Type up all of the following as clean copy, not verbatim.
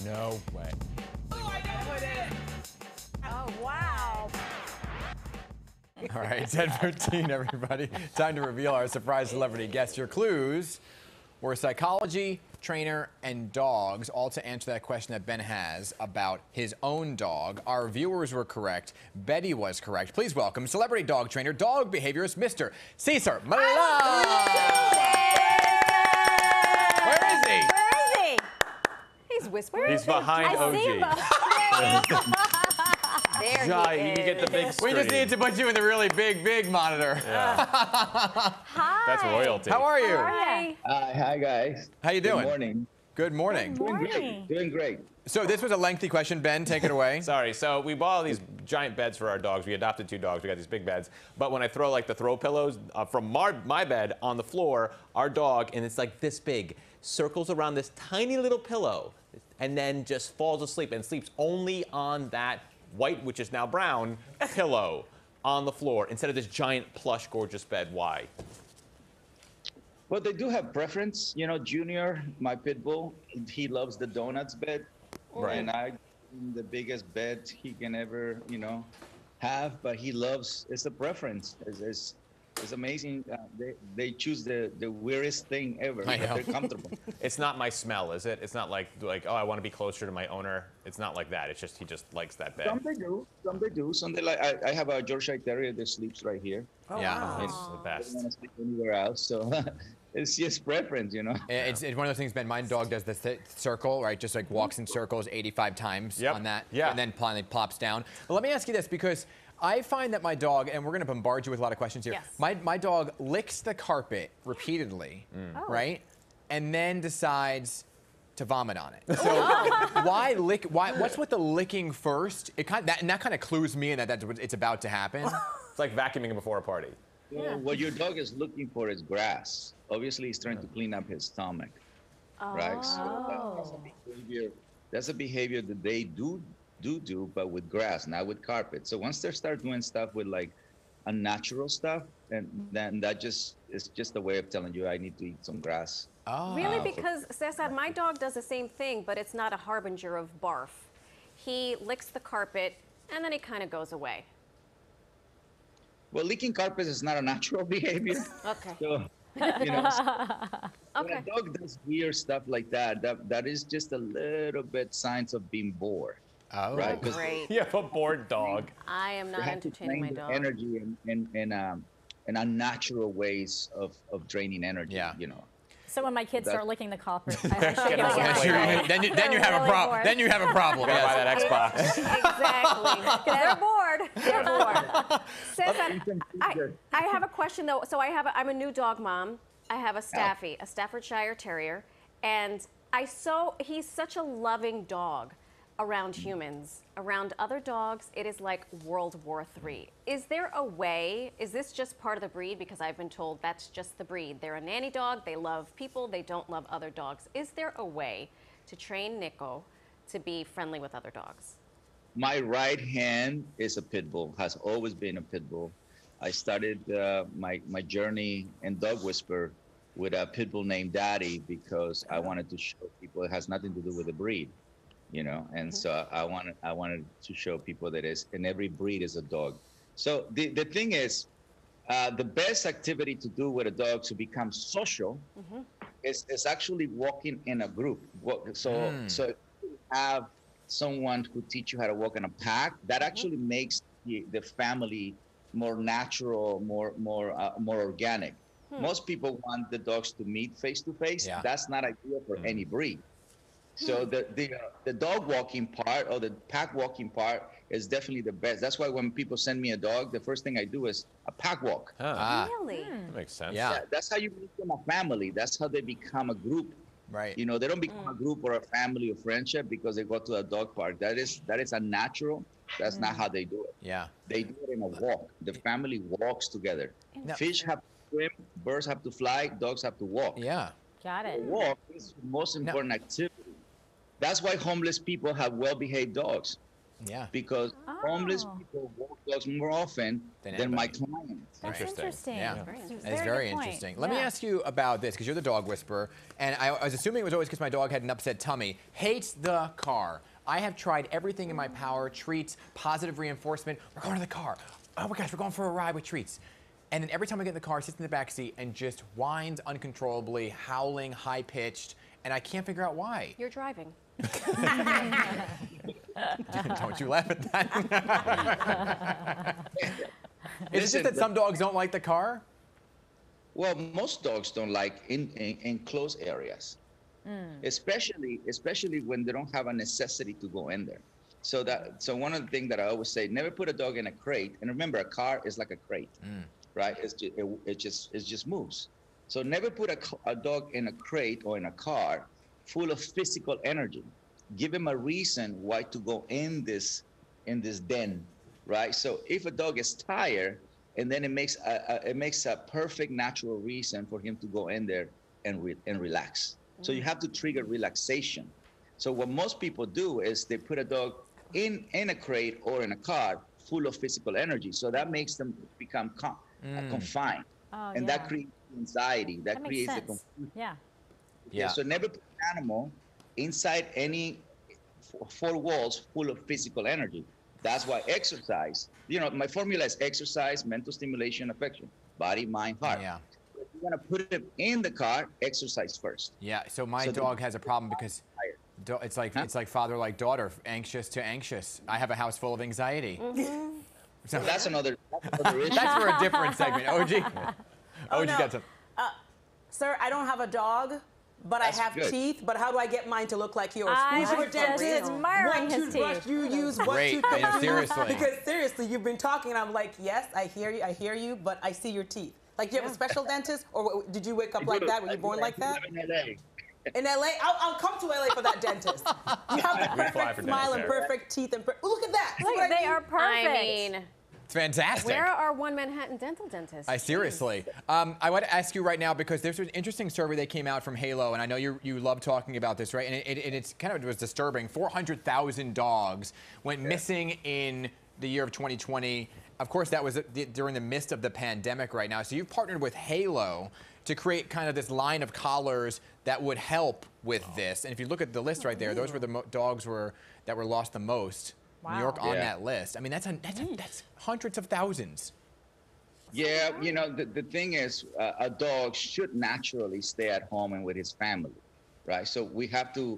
No way. Oh, wow. All right, 10:15, everybody. Time to reveal our surprise celebrity guest. Your clues were psychology, trainer, and dogs, all to answer that question that Ben has about his own dog. Our viewers were correct. Betty was correct. Please welcome celebrity dog trainer, dog behaviorist, Mr. Cesar Millan. Where is he? Where is he? He's whispering. He's behind I see him. There Jai, he you can get the big is. screen. We just need to put you in the really big monitor. Hi. That's royalty. How are you? How are you? Hi guys. How you doing? Good morning. Good morning. Good morning. Doing great. So this was a lengthy question. Ben, take it away. Sorry, so we bought all these giant beds for our dogs. We adopted 2 dogs. We got these big beds. But when I throw like the throw pillows from my bed on the floor, our dog, and it's like this big, circles around this tiny little pillow and then just falls asleep and sleeps only on that white, which is now brown, pillow on the floor instead of this giant plush gorgeous bed. Why? Well, they do have preference. You know, Junior, my pit bull, he loves the donuts bed. Right. And I the biggest bed he can ever, have, but he loves, it's a preference. It's amazing. They choose the weirdest thing ever, I but know. they're comfortable. It's not my smell, is it? It's not like oh, I want to be closer to my owner. It's not like that. It's just he just likes that bed. Some they do. Some they like. I have a Yorkshire Terrier that sleeps right here. Yeah. It's the Doesn't best. want to sleep anywhere else. So it's just preference, It's one of those things, Ben. My dog does the circle, right? Just like walks in circles 85 times Yep. on that. Yeah. And then finally plops down. But let me ask you this, because I find that my dog, and we're going to bombard you with a lot of questions here. Yes. My dog licks the carpet repeatedly, right? And then decides to vomit on it. So why lick? What's with the licking first? That kind of clues me in that it's about to happen. It's like vacuuming before a party. Well, what your dog is looking for is grass. Obviously, he's trying to clean up his stomach, right? So that's a behavior that they do, but with grass, not with carpet. So once they start doing stuff with like unnatural stuff, and then that is just a way of telling you I need to eat some grass. Oh. Really? Because, Cesar, my dog does the same thing, but it's not a harbinger of barf. He licks the carpet, and then he kind of goes away. Well, licking carpets is not a natural behavior. Okay. So, when a dog does weird stuff like that, that is just a little bit signs of being bored. Oh. Right. 'Cause Great. You have a bored dog. I am they not have to entertaining my drain the dog. energy in unnatural ways of draining energy. Yeah. So when my kids That- start licking the carpet, I shake it Get off. out. Then you have a Really problem. bored. Then you have a problem. Gotta buy Yes. that Xbox. Exactly. They're bored. They're bored. Cesar, I have a question though. So I'm a new dog mom. I have a Staffy, a Staffordshire Terrier, and he's such a loving dog around humans. Around other dogs, it is like World War III. Is there a way, is this just part of the breed? Because I've been told that's just the breed. They're a nanny dog, they love people, they don't love other dogs. Is there a way to train Nico to be friendly with other dogs? My right hand is a pit bull, has always been a pit bull. I started my journey in dog whisper with a pit bull named Daddy because I wanted to show people it has nothing to do with the breed, and so I wanted to show people that in every breed is a dog. So the thing is, the best activity to do with a dog to become social is actually walking in a group. So if you have someone who teach you how to walk in a pack, that actually makes the family more natural, more organic. Most people want the dogs to meet face to face. Yeah. That's not ideal for any breed. So the dog walking part or the pack walking part is definitely the best. That's why when people send me a dog, the first thing I do is a pack walk. Huh. Really? That makes sense. Yeah. That's how you make them a family. That's how they become a group. Right. They don't become a group or a family or friendship because they go to a dog park. That is unnatural. That's not how they do it. Yeah. They do it in a walk. The family walks together. No. Fish have to swim, birds have to fly, dogs have to walk. Yeah. Got The it. walk is the most important activity. That's why homeless people have well-behaved dogs. Yeah. Because homeless people walk dogs more often Than than my anybody. clients. That's Interesting. interesting. Yeah. That's That's a very good point. interesting. Let me Yeah. ask you about this, because you're the dog whisperer, and I was assuming it was always because my dog had an upset tummy. Hates the car. I have tried everything in my power, treats, positive reinforcement. We're going to the car. Oh my gosh, we're going for a ride with treats. And then every time I get in the car, sits in the back seat and just whines uncontrollably, howling, high-pitched, and I can't figure out why. You're driving. Don't you laugh at that. Is it just Listen, that some dogs don't like the car? Well, most dogs don't like in closed areas, especially when they don't have a necessity to go in there. So one of the things that I always say, never put a dog in a crate. And remember, a car is like a crate, right? It just moves. So never put a dog in a crate or in a car full of physical energy. Give him a reason why to go in this den, right? So if a dog is tired, and then it makes a perfect natural reason for him to go in there and relax. So you have to trigger relaxation. So what most people do is they put a dog in a crate or in a car full of physical energy. So that makes them become confined, Oh, and yeah. that creates anxiety. That That makes creates the sense. confusion. Yeah. Yeah. So never put an animal inside any four walls full of physical energy. That's why exercise, my formula is exercise, mental stimulation, affection, body, mind, heart. Yeah. If you want to put it in the car, exercise first. Yeah, so my So the- dog has a problem because it's like father like daughter, anxious to anxious. I have a house full of anxiety. So That's another issue. that's for a different segment. OG. OG no. got some. Sir, I don't have a dog, but That's I have good. teeth. But how do I get mine to look like yours? I Who's your was just dentist? admiring What his toothbrush teeth. you use? What Great, toothpaste man, you use? seriously. Because seriously, you've been talking, and I'm like, yes, I hear you, but I see your teeth. Like, you have a special dentist, or did you wake up like that? Were you born like that? I'm in LA. In LA, I'll come to LA for that dentist. You have the We fly perfect for smile and dentists there. perfect teeth and look at that. See Look, what I they mean? are perfect. I mean, It's fantastic. where are one Manhattan dental dentists? Seriously. I want to ask you right now, because there's an interesting survey that came out from Halo, and I know you love talking about this, right? And it's kind of, it was disturbing. 400,000 dogs went missing in the year of 2020. Of course, that was during the midst of the pandemic right now. So you've partnered with Halo to create kind of this line of collars that would help with this. And if you look at the list right there, those were the dogs that were lost the most. Wow. New York on Yeah. that list. I mean, that's hundreds of thousands. Yeah, the thing is, a dog should naturally stay at home and with his family, right? So we have to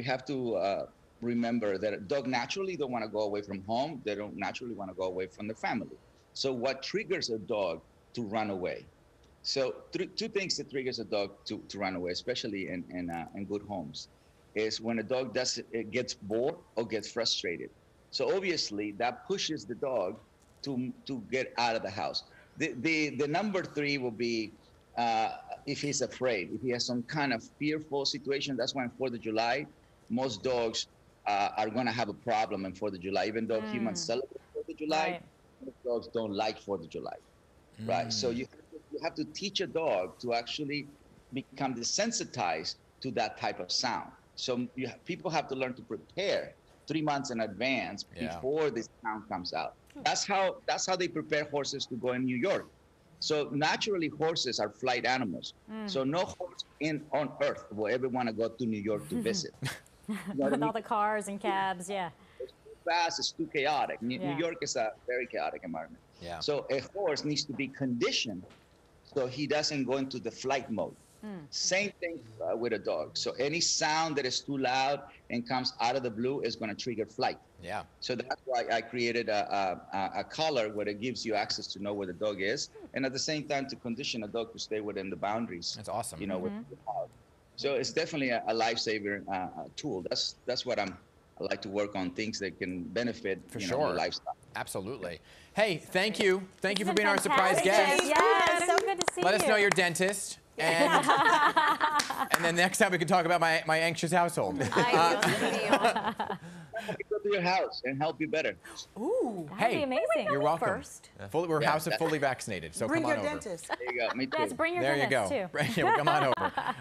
remember that a dog naturally don't want to go away from home. They don't naturally want to go away from the family. So what triggers a dog to run away? So two things that triggers a dog to run away, especially in good homes, is when a dog gets bored or gets frustrated. So obviously that pushes the dog to get out of the house. The number three will be if he's afraid, if he has some kind of fearful situation. That's why on 4th of July, most dogs are going to have a problem on 4th of July, even though humans celebrate 4th of July. Right. Most dogs don't like 4th of July, right? So you have to teach a dog to actually become desensitized to that type of sound. So people have to learn to prepare 3 months in advance before this sound comes out. That's how they prepare horses to go in New York. So naturally, horses are flight animals. So no horse on earth will ever want to go to New York to visit. You know what I With mean? all the cars and cabs, yeah. It's too fast, it's too chaotic. New Yeah. York is a very chaotic environment. Yeah. So a horse needs to be conditioned so he doesn't go into the flight mode. Same thing with a dog. So any sound that is too loud and comes out of the blue is going to trigger flight. Yeah. So that's why I created a collar where it gives you access to know where the dog is, and at the same time to condition a dog to stay within the boundaries. That's awesome. With the dog. So it's definitely a lifesaver tool. That's what I like to work on, things that can benefit For the sure. lifestyle. Absolutely. Hey, thank you. Thank you for It's being been our surprise fantastic. guest. Yeah, so good to see Let you. us know your dentist. And, and then next time we can talk about my anxious household. I will. I can go to your house and help you better. Ooh, That'd be Hey, amazing. you're welcome. First. We're Yeah, house of fully vaccinated, so bring come on your over. dentist. There you go. Me too. Yes, bring your There you dentist go. too. Yeah, well, come on over.